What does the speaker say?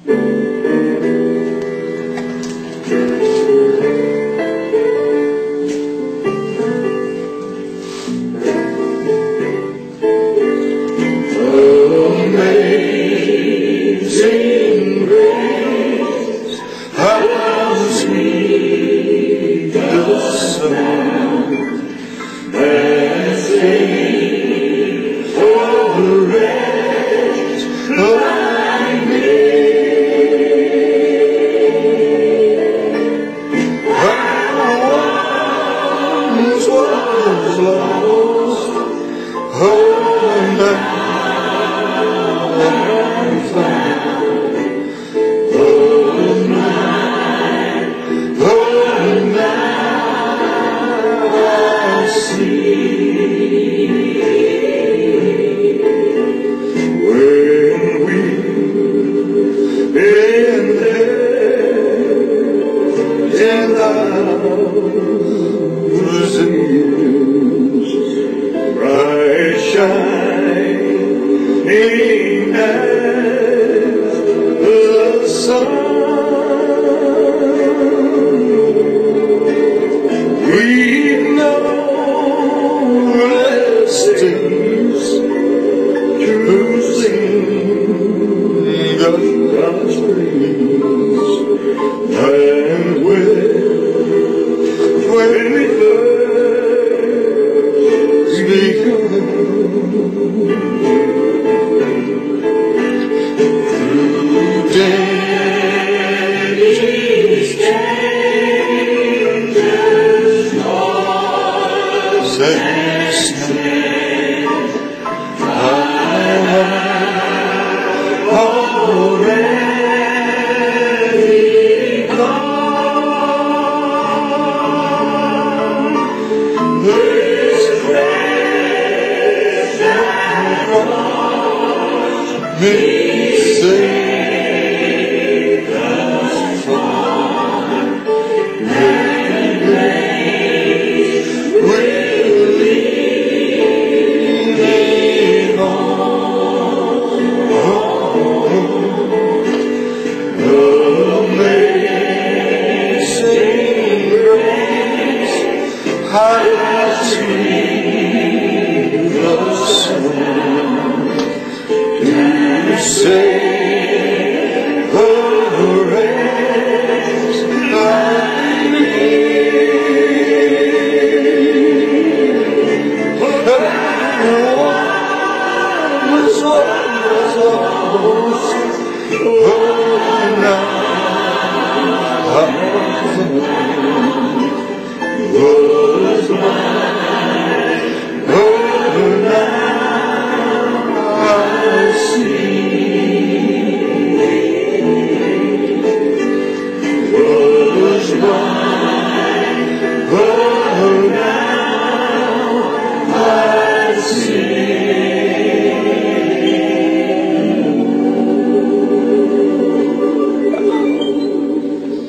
Amazing grace, how sweet the sound that saved a wretch like me. I once was lost, oh, now I'm found. Oh, now I see. When we've been there 10,000 years, bright shining as the sun, we know less days to sing God's praise. And when we first begun, through days changes, toils and snares, I have already gone. This grace that brought me saved us from that grace will lead me home. Amazing grace, how sweet the sound to save a wretch like me. I was lost, oh, now I'm found. Was mine, oh, now I see. Was mine, oh, now I see.